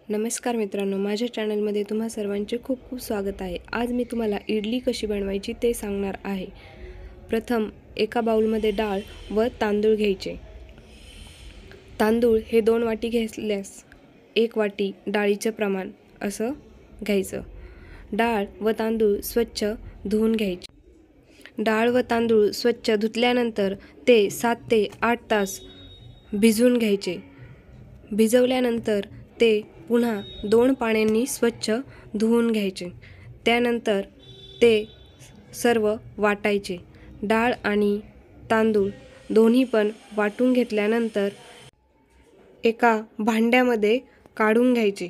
नमस्कार मित्रांनो, माझ्या चॅनलमध्ये तुम्हा सर्वांचे खूप खूप स्वागत आहे। आज मी तुम्हाला इडली कशी बनवायची ते सांगणार आहे। प्रथम एका बाउलमध्ये डाळ व तांदूळ घ्यायचे। तांदूळ हे 2 वाटी घेतल्यास 1 वाटी डाळीचे प्रमाण असं घ्यायचं। डाळ व तांदूळ स्वच्छ धुवून घ्यायचे। डाळ व तांदूळ स्वच्छ धुतल्यानंतर ते 7 ते 8 तास भिजवून घ्यायचे। भिजवल्यानंतर ते पुन्हा 2 पाण्याने स्वच्छ धुवून घ्यायचे। त्यानंतर ते सर्व वाटायचे। डाळ आणि तांदूळ दोन्ही पण वाटून घेतल्यानंतर एका भांड्यामध्ये काढून घ्यायचे।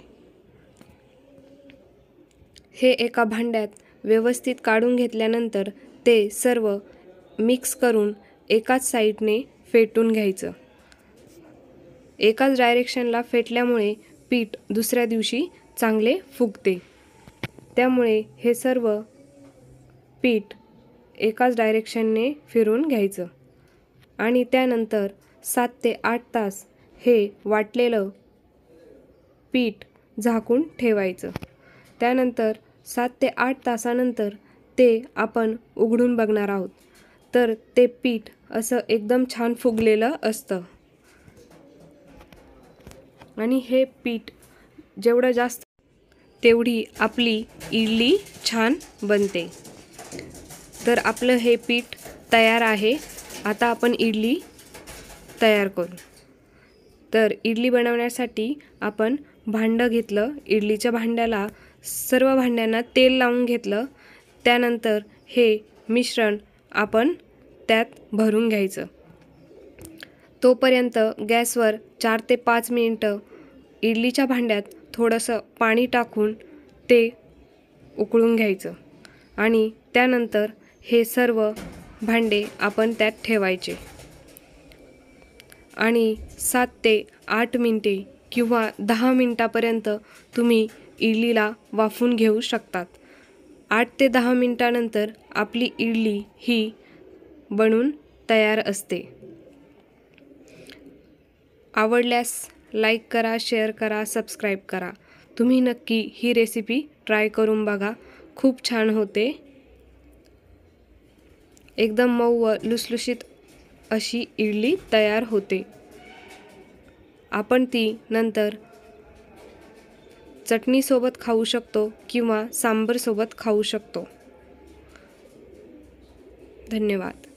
हे एका भांड्यात व्यवस्थित काढून घेतल्यानंतर ते सर्व मिक्स करून एकाच साइडने फेटून घ्यायचं। एकाच डायरेक्शनला फेटल्यामुळे पीठ दुसऱ्या दिवशी चांगले फुगते। त्यामुळे हे सर्व पीठ एकाच डायरेक्शनने फिरून घ्यायचं आणि त्यानंतर 7 ते 8 तास हे वाटलेलं पीठ झाकून ठेवायचं। त्यानंतर 7 ते 8 तासानंतर ते आपण उघडून बघणार आहोत, तर ते पीठ असं एकदम छान फुगलेलं असतं आणि हे पीठ जेवढं जास्त तेवढी आपली इडली छान बनते। तर आपलं हे पीठ तयार आहे। आता आपण इडली तयार करू। तर इडली बनवण्यासाठी आपण भांडं घेतलं। इडलीच्या भांड्याला सर्व भांड्यांना तेल लावून घेतलं। त्यानंतर हे मिश्रण आपण त्यात भरून घ्यायचं। तोपर्यंत गॅसवर 4 ते 5 मिनिटं इडलीच्या भांड्यात थोडंसं पाणी टाकून ते उकळून घ्यायचं आणि त्यानंतर हे सर्व भांडे आपण त्यात ठेवायचे आणि 7 ते 8 मिनिटे किंवा 10 मिनिटापर्यंत तुम्ही इडलीला वाफवून घेऊ शकतात। 8 ते 10 मिनिटानंतर आपली इडली ही बनून तयार असते। आवडल्यास लाईक करा, शेअर करा, सबस्क्राईब करा। तुम्ही नक्की ही रेसिपी ट्राय करून बघा, खूप छान होते। एकदम मऊ व लुसलुशीत अशी इडली तयार होते। आपण ती नंतर चटणीसोबत खाऊ शकतो किंवा सांबार सोबत खाऊ शकतो। धन्यवाद।